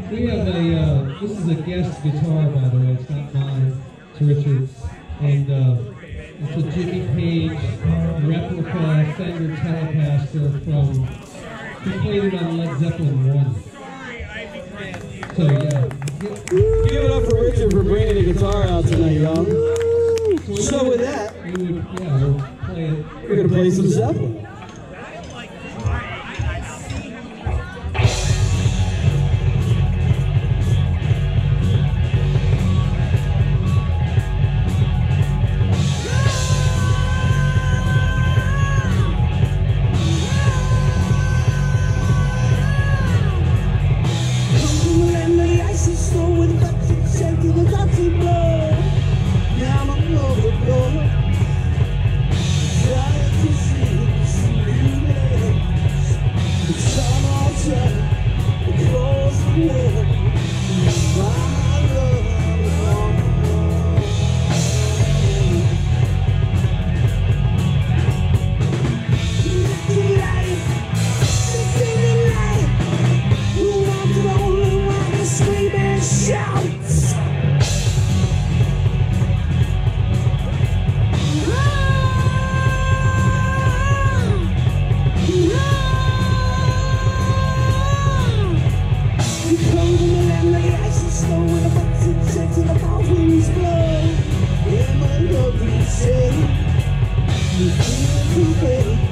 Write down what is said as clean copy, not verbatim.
We have a, this is a guest guitar, by the way, it's not mine, it's Richard's. And it's a Jimmy Page replica Fender Telecaster from, he played it on Led Zeppelin 1. So yeah. Give it up for Richard for bringing the guitar out tonight, y'all. So with that, we'll play it. We're going to play some Zeppelin. You feel too bad.